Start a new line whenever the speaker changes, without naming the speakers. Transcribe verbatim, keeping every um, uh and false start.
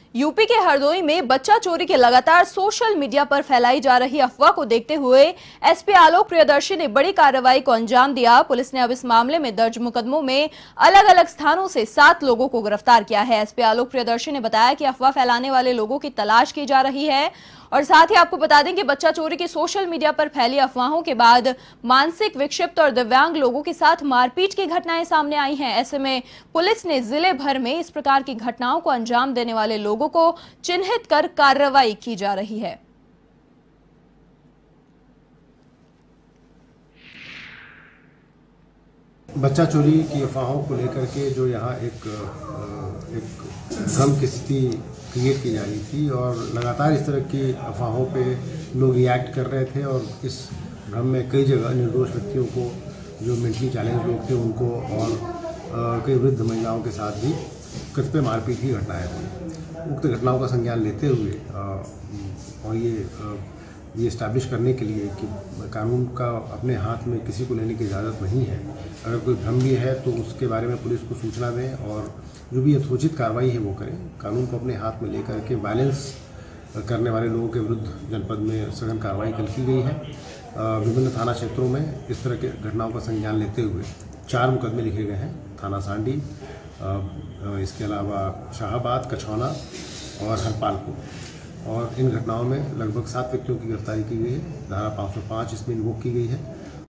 UP के हरदोई में बच्चा चोरी के लगातार सोशल मीडिया पर फैलाई जा रही अफवाह को देखते हुए एसपी आलोक प्रियदर्शी ने बड़ी कार्रवाई को अंजाम दिया। पुलिस ने अब इस मामले में दर्ज मुकदमों में अलग अलग स्थानों से सात लोगों को गिरफ्तार किया है। एसपी आलोक प्रियदर्शी ने बताया कि अफवाह फैलाने वाले लोगों की तलाश की जा रही है और साथ ही आपको बता दें कि बच्चा चोरी की सोशल मीडिया पर फैली अफवाहों के बाद मानसिक विक्षिप्त और दिव्यांग लोगों के साथ मारपीट की घटनाएं सामने आई हैं। ऐसे में पुलिस ने जिले भर में इस प्रकार की घटनाओं को अंजाम देने वाले लोगों को चिन्हित कर कार्रवाई की जा रही है।
बच्चा चोरी की अफवाहों को लेकर के जो यहाँ एक एक भ्रम की स्थिति क्रिएट की जा रही थी और लगातार इस तरह की अफवाहों पे लोग रिएक्ट कर रहे थे और इस भ्रम में कई जगह निर्दोष व्यक्तियों को, जो मेंटली चैलेंज लोग थे उनको और कई वृद्ध महिलाओं के साथ भी कतिपय मारपीट की घटनाएं हुई। उक्त घटनाओं का संज्ञान लेते हुए और ये ये इस्टेब्लिश करने के लिए कि कानून का अपने हाथ में किसी को लेने की इजाज़त नहीं है, अगर कोई भ्रम भी है तो उसके बारे में पुलिस को सूचना दें और जो भी यथोचित कार्रवाई है वो करें। कानून को अपने हाथ में लेकर के वायलेंस करने वाले लोगों के विरुद्ध जनपद में सघन कार्रवाई कल की गई है। विभिन्न थाना क्षेत्रों में इस तरह के घटनाओं का संज्ञान लेते हुए चार मुकदमे लिखे गए हैं। थाना सांडी, इसके अलावा शाहाबाद, कछौना और हरपालपुर। और इन घटनाओं में लगभग सात व्यक्तियों की गिरफ्तारी की गई है। धारा पाँच सौ पाँच इसमें इन्वोक की गई है।